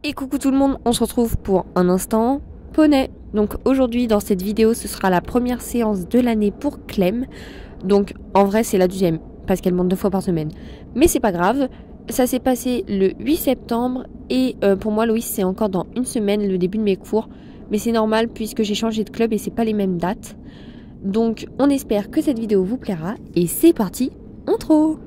Et coucou tout le monde, on se retrouve pour un instant poney. Donc aujourd'hui dans cette vidéo ce sera la première séance de l'année pour Clem. Donc en vrai c'est la deuxième parce qu'elle monte 2 fois par semaine. Mais c'est pas grave, ça s'est passé le 8 septembre et pour moi Loïs c'est encore dans une semaine le début de mes cours. Mais c'est normal puisque j'ai changé de club et c'est pas les mêmes dates. Donc on espère que cette vidéo vous plaira et c'est parti, intro.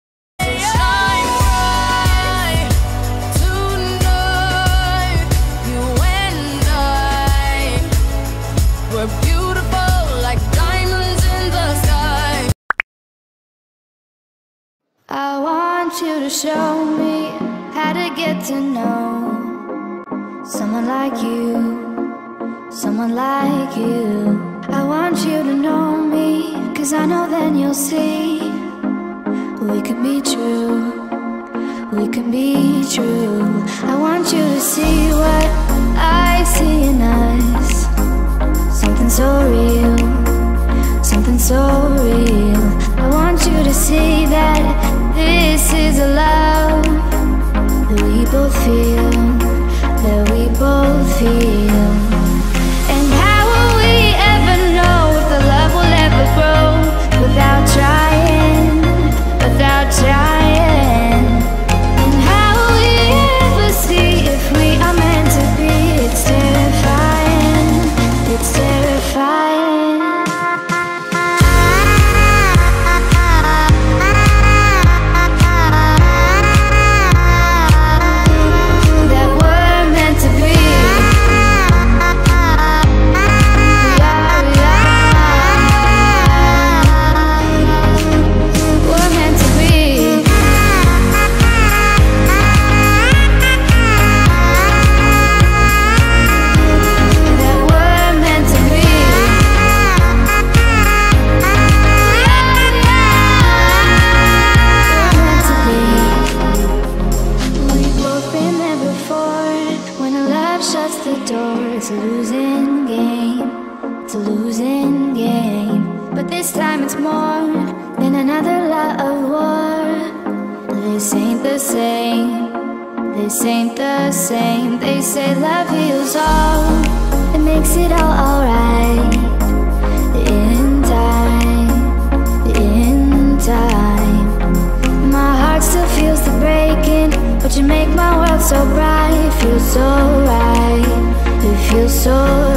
I want you to show me how to get to know someone like you, someone like you. I want you to know me, 'cause I know then you'll see we can be true, we can be true. I want you to see what I see in us, something so real, something so real. I want you to see that this is a love that we both feel, that we both feel. And how will we ever know if the love will ever grow without trying, without trying? And how will we ever see if we are meant to be? It's terrifying, it's terrifying. It's a losing game, it's a losing game. But this time it's more than another lot of war. This ain't the same, this ain't the same. They say love heals all, it makes it all alright. In time, in time. My heart still feels the breaking, but you make my world so bright. It feels so right, it feels so